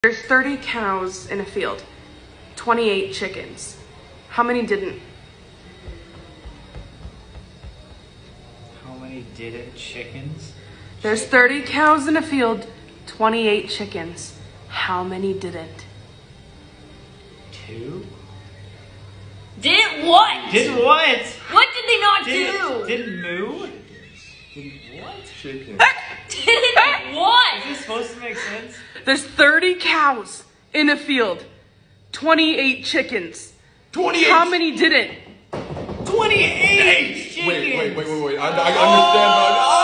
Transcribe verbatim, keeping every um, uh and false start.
There's thirty cows in a field, twenty-eight chickens. How many didn't? How many didn't chickens? There's thirty cows in a field, twenty-eight chickens. How many didn't? Two? Didn't what? Did what? What did they not Did, do? didn't moo? Did what? Chicken. Didn't what? Is this supposed to make sense? There's thirty cows in a field, twenty-eight chickens. twenty-eight. How many didn't? twenty-eight chickens! Wait, wait, wait, wait, wait. I, I understand, but